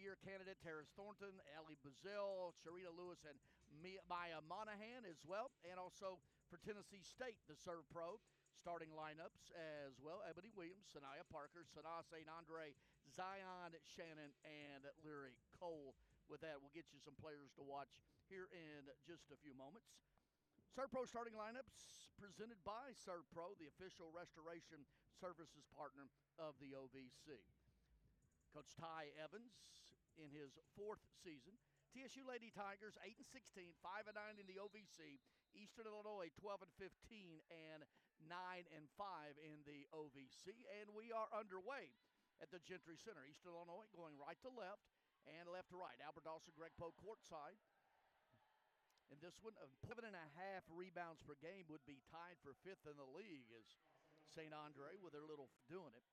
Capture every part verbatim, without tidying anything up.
Year candidate Terrace Thornton, Ellie Bazell, Sharita Lewis, and Maya Monahan as well. And also for Tennessee State, the Serve Pro. Starting lineups as well: Ebony Williams, Sanaya Parker, Sanaa Saint Andre, Zion Shannon, and Lyric Cole. With that, we'll get you some players to watch here in just a few moments. Serve Pro starting lineups presented by Serve Pro, the official restoration services partner of the O V C. Coach Ty Evans in his fourth season. T S U Lady Tigers eight and sixteen, five and nine in the O V C. Eastern Illinois twelve and fifteen and nine and five in the O V C. And we are underway at the Gentry Center. Eastern Illinois going right to left and left to right. Albert Dawson, Greg Poe courtside. And this one, seven and a half rebounds per game would be tied for fifth in the league as Saint Andre with their little doing it.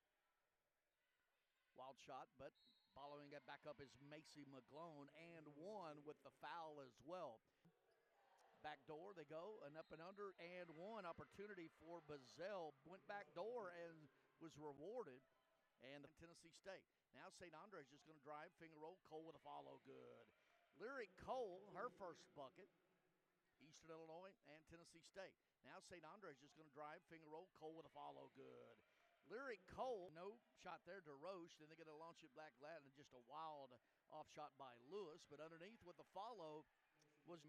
Wild shot, but following it back up is Macy McGlone, and one with the foul as well. Back door they go, and up and under, and one opportunity for Bazell. Went back door and was rewarded. And Tennessee State. Now Saint Andre is just going to drive, finger roll, Cole with a follow, good. Lyric Cole, her first bucket. Eastern Illinois and Tennessee State. Now Saint Andre is just going to drive, finger roll, Cole with a follow, good. Lyric Cole, no shot there to Roche. Then they're going to launch it black Latin, and just a wild off shot by Lewis. But underneath with the follow was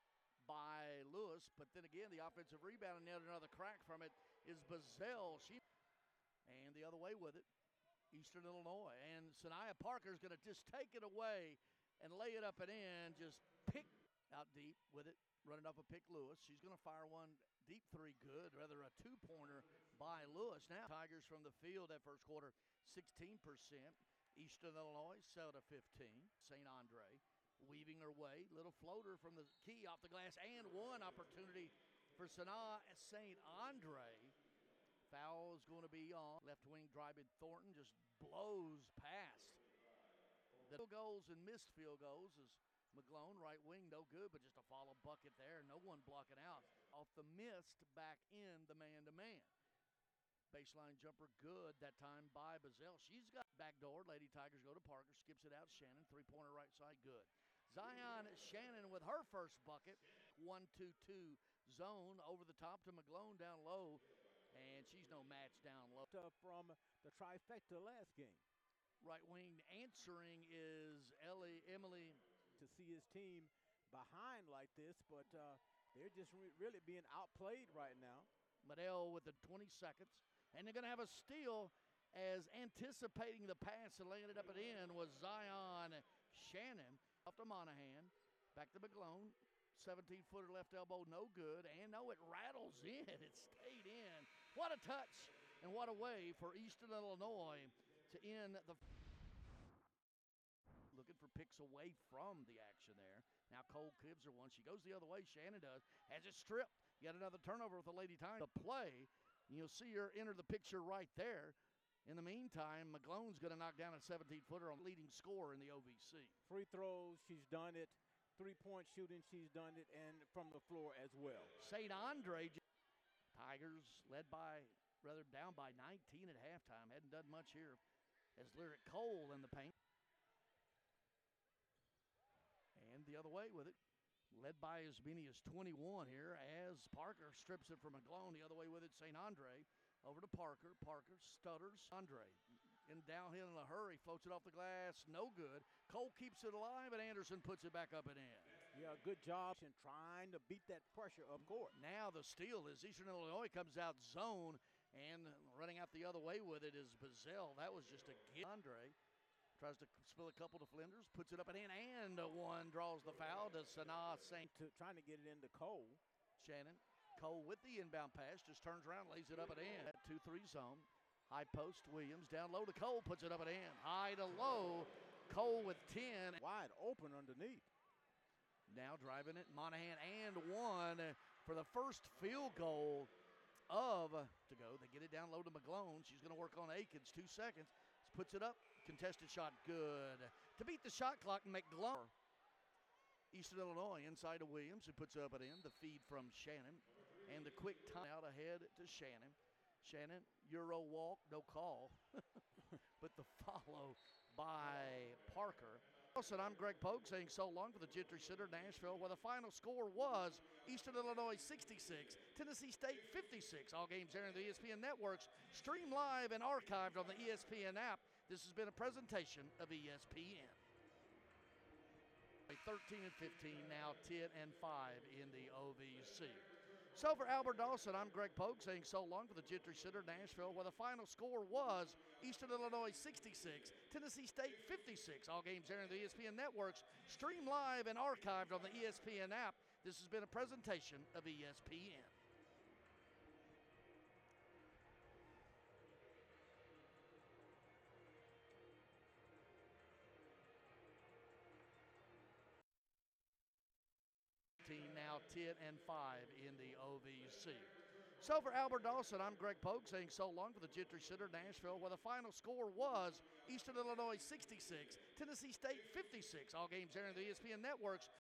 by Lewis. But then again, the offensive rebound and yet another crack from it is Bazell. She and the other way with it, Eastern Illinois. And Sanaya Parker is going to just take it away and lay it up and in. Just pick out deep with it. Running off a pick Lewis. She's going to fire one deep three good, rather a two-pointer by Lewis. Now Tigers from the field that first quarter, sixteen percent. Eastern Illinois, seven to fifteen. Saint Andre weaving her way. Little floater from the key off the glass, and one opportunity for Sanaa Saint Andre. Foul is going to be on. Left wing driving Thornton just blows past. The field goals and missed field goals is McGlone, right wing, no good, but just a follow bucket there. No one blocking out. Off the missed, back in the man-to-man. Baseline jumper good that time by Bazell. She's got back door. Lady Tigers go to Parker, skips it out. Shannon, three-pointer right side, good. Zion Shannon with her first bucket. one two two zone over the top to McGlone down low, and she's no match down low. From the trifecta last game. Right wing answering is Ellie, Emily. To see his team behind like this, but uh, they're just re really being outplayed right now. Madell with the twenty seconds, and they're going to have a steal as anticipating the pass and laying it up and in was Zion Shannon. Off to Monahan, back to McGlone, seventeen-footer left elbow, no good, and no, it rattles in. It stayed in. What a touch, and what a way for Eastern Illinois to end the looking for picks away from the action there. Now Cole gives her one. She goes the other way. Shannon does. Has it stripped. Yet another turnover with the Lady Tigers. The play, you'll see her enter the picture right there. In the meantime, McGlone's going to knock down a seventeen-footer on leading scorer in the O V C. Free throws, she's done it. Three-point shooting, she's done it. And from the floor as well. Saint Andre. Tigers led by, rather down by nineteen at halftime. Hadn't done much here as Lyric Cole in the paint. And the other way with it, led by as many as twenty-one here as Parker strips it from McGlone. The other way with it, Saint Andre over to Parker. Parker stutters. Andre in downhill in a hurry, floats it off the glass, no good. Cole keeps it alive, and Anderson puts it back up and in. Yeah, good job in trying to beat that pressure up court. Now the steal is Eastern Illinois comes out zone, and running out the other way with it is Bazell. That was just a gift. Andre tries to spill a couple to Flinders, puts it up and in, and one draws the foul to Sanaa Saint. Trying to get it into Cole. Shannon, Cole with the inbound pass, just turns around, lays it up and in. That two three zone. High post, Williams down low to Cole, puts it up and in. High to low, Cole with ten. Wide open underneath. Now driving it, Monahan, and one for the first field goal of to go. They get it down low to McGlone. She's going to work on Akins, two seconds. Puts it up, contested shot, good. To beat the shot clock, McGlone. Eastern Illinois inside to Williams, who puts up and in. The feed from Shannon, and the quick time out ahead to Shannon. Shannon, Euro walk, no call. But the follow by Park. Parker. I'm Greg Pogue saying so long for the Gentry Center, Nashville, where the final score was Eastern Illinois sixty-six, Tennessee State fifty-six. All games airing on the E S P N networks, streamed live and archived on the E S P N app. This has been a presentation of E S P N. thirteen and fifteen, now ten and five in the O V C. So for Albert Dawson, I'm Greg Pogue saying so long for the Gentry Center, Nashville, where the final score was Eastern Illinois sixty-six, Tennessee State fifty-six. All games airing on the E S P N networks, streamed live and archived on the E S P N app. This has been a presentation of E S P N. Now ten and five in the O V C. So for Albert Dawson, I'm Greg Pogue saying so long for the Gentry Center, Nashville, where the final score was Eastern Illinois sixty-six, Tennessee State fifty-six. All games airing on the E S P N networks,